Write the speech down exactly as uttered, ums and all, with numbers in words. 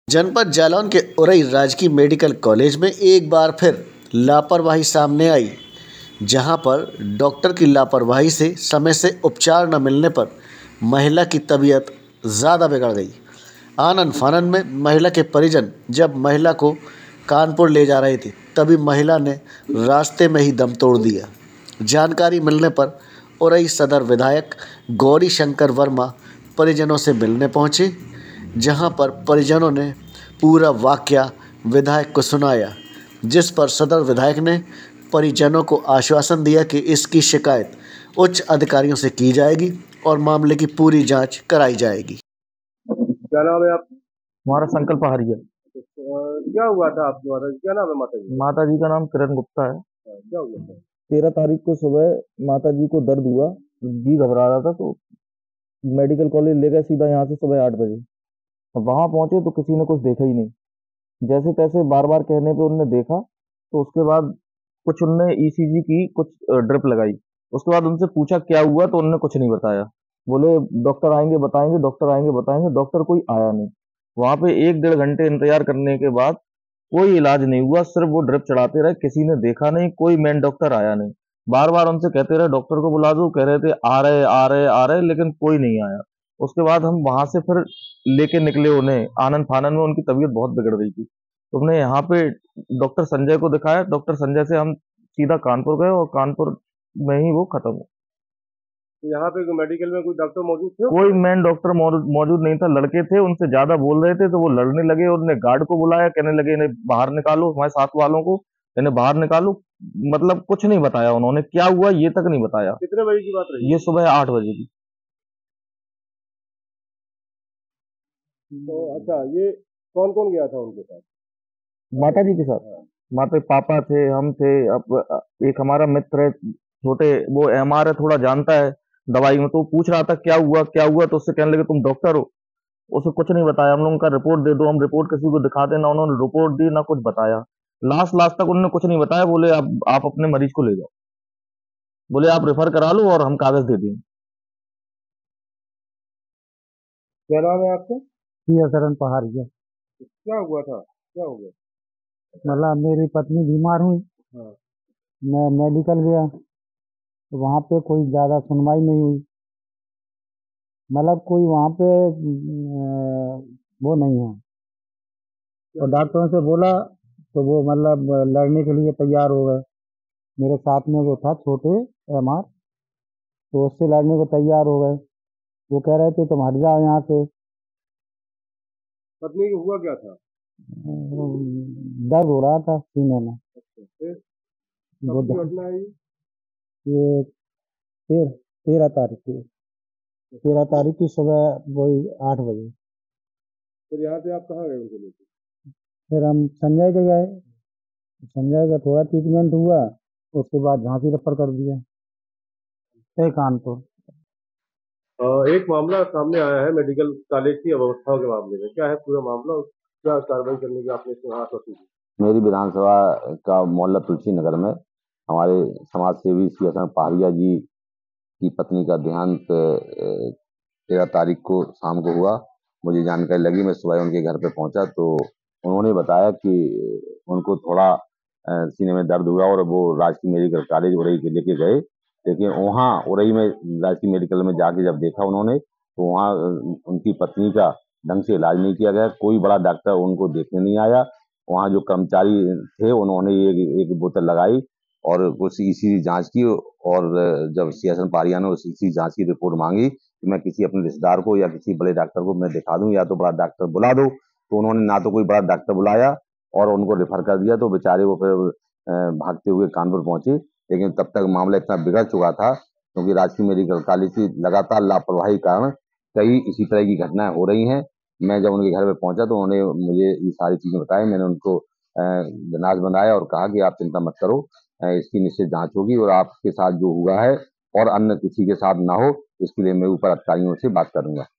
जनपद जालौन के उरई राजकीय मेडिकल कॉलेज में एक बार फिर लापरवाही सामने आई, जहां पर डॉक्टर की लापरवाही से समय से उपचार न मिलने पर महिला की तबीयत ज़्यादा बिगड़ गई। आनन फानन में महिला के परिजन जब महिला को कानपुर ले जा रहे थे, तभी महिला ने रास्ते में ही दम तोड़ दिया। जानकारी मिलने पर उरई सदर विधायक गौरी शंकर वर्मा परिजनों से मिलने पहुंचे, जहां पर परिजनों ने पूरा वाकया विधायक को सुनाया, जिस पर सदर विधायक ने परिजनों को आश्वासन दिया कि इसकी शिकायत उच्च अधिकारियों से की जाएगी और मामले की पूरी जांच कराई जाएगी। क्या नाम है आप? हमारा संकल्प हरिया। क्या हुआ था आपकी माता जी? क्या नाम है माता जी? माता जी का नाम किरण गुप्ता है। क्या हुआ था? तेरह तारीख को सुबह माता जी को दर्द हुआ, जी घबरा रहा था, तो मेडिकल कॉलेज ले गए सीधा यहाँ से सुबह आठ बजे। अब वहाँ पहुंचे तो किसी ने कुछ देखा ही नहीं। जैसे तैसे बार बार कहने पे उनने देखा, तो उसके बाद कुछ उनने ईसीजी की, कुछ ड्रिप लगाई। उसके बाद उनसे पूछा क्या हुआ, तो उन्होंने कुछ नहीं बताया। बोले डॉक्टर आएंगे बताएंगे, डॉक्टर आएंगे बताएंगे। डॉक्टर कोई आया नहीं। वहां पे एक डेढ़ घंटे इंतजार करने के बाद कोई इलाज नहीं हुआ, सिर्फ वो ड्रिप चढ़ाते रहे, किसी ने देखा नहीं, कोई मेन डॉक्टर आया नहीं। बार बार उनसे कहते रहे डॉक्टर को बुला दो, कह रहे थे आ रहे आ रहे आ रहे, लेकिन कोई नहीं आया। उसके बाद हम वहां से फिर लेके निकले उन्हें। आनन फानन में उनकी तबीयत बहुत बिगड़ रही थी, तो हमने यहाँ पे डॉक्टर संजय को दिखाया। डॉक्टर संजय से हम सीधा कानपुर गए और कानपुर में ही वो खत्म हो। तो यहाँ पे मेडिकल में कोई डॉक्टर मौजूद थे? कोई मेन डॉक्टर मौजूद नहीं था। लड़के थे, उनसे ज्यादा बोल रहे थे तो वो लड़ने लगे। उन्होंने गार्ड को बुलाया, कहने लगे इन्हें बाहर निकालो, हमारे साथ वालों को इन्हें बाहर निकालो। मतलब कुछ नहीं बताया उन्होंने, क्या हुआ ये तक नहीं बताया। कितने बजे की बात रही? ये सुबह आठ बजे की। तो अच्छा, ये कौन कौन गया था उनके साथ? माता जी के साथ। माता पापा थे, हम थे, अब एक हमारा मित्र है छोटे, वो एमआर है, थोड़ा जानता है दवाई में, तो पूछ रहा था क्या हुआ क्या हुआ, तो उससे कहने लगे तुम डॉक्टर हो। उसे कुछ नहीं बताया। हम लोगों का रिपोर्ट दे दो, हम रिपोर्ट किसी को दिखा देना। उन्होंने रिपोर्ट दी, ना कुछ बताया। लास्ट लास्ट तक उन्होंने कुछ नहीं बताया। बोले आप आप अपने मरीज को ले जाओ, बोले आप रेफर करा लो और हम कागज दे देंगे। क्या नाम है आपका? शरण पहाड़िया। क्या हुआ था? क्या हो गया? मतलब मेरी पत्नी बीमार हुई। हाँ। मैं मेडिकल गया तो वहाँ पे कोई ज़्यादा सुनवाई नहीं हुई। मतलब कोई वहाँ पे वो नहीं है, तो डॉक्टरों से बोला तो वो मतलब लड़ने के लिए तैयार हो गए। मेरे साथ में वो था छोटे एमआर, तो उससे लड़ने को तैयार हो गए। वो कह रहे थे तुम हट जाओ यहाँ से। पत्नी को हुआ क्या था? दर्द हो रहा था सीने में। वो घटना है ये तेरह तेरह तारीख की तेरह तारीख की सुबह वही आठ बजे। फिर यहाँ पे आप कहाँ गए उनको लेकर? फिर हम संजय के गए। संजय का थोड़ा ट्रीटमेंट हुआ, उसके बाद झांसी रेफर कर दिया कानपुर। एक मामला सामने आया है मेडिकल कॉलेज की अव्यवस्थाओं के मामले में। क्या है पूरा मामला? क्या कार्रवाई करने की आपने हाथ रखी? मेरी विधानसभा का मोहल्ला तुलसी नगर में हमारे समाज सेवी श्री हसन पहाड़िया जी की पत्नी का देहांत तेरह तारीख को शाम को हुआ। मुझे जानकारी लगी, मैं सुबह उनके घर पे पहुंचा तो उन्होंने बताया कि उनको थोड़ा सीने में दर्द हुआ और वो राजकीय मेडिकल कॉलेज उरई के लेके गए। लेकिन वहाँ उरई में राजकीय मेडिकल में जाके जब देखा उन्होंने, तो वहाँ उनकी पत्नी का ढंग से इलाज नहीं किया गया। कोई बड़ा डॉक्टर उनको देखने नहीं आया। वहाँ जो कर्मचारी थे उन्होंने एक, एक बोतल लगाई और कुछ ईसीजी जांच की, और जब सी एस एन पहाड़िया ने उस ईसीजी जांच की रिपोर्ट मांगी कि मैं किसी अपने रिश्तेदार को या किसी बड़े डॉक्टर को मैं दिखा दूं या तो बड़ा डॉक्टर बुला दो, तो उन्होंने ना तो कोई बड़ा डॉक्टर बुलाया और उनको रेफर कर दिया। तो बेचारे वो फिर भागते हुए कानपुर पहुंचे। लेकिन तब तक मामला इतना बिगड़ चुका था क्योंकि राजकीय मेडिकल कॉलेज की लगातार लापरवाही के कारण कई इसी तरह की घटनाएं हो रही हैं। मैं जब उनके घर पे पहुंचा तो उन्होंने मुझे ये सारी चीजें बताई। मैंने उनको नाज बनाया और कहा कि आप चिंता मत करो, इसकी निश्चित जांच होगी और आपके साथ जो हुआ है और अन्य किसी के साथ ना हो, इसके लिए मैं ऊपर अधिकारियों से बात करूंगा।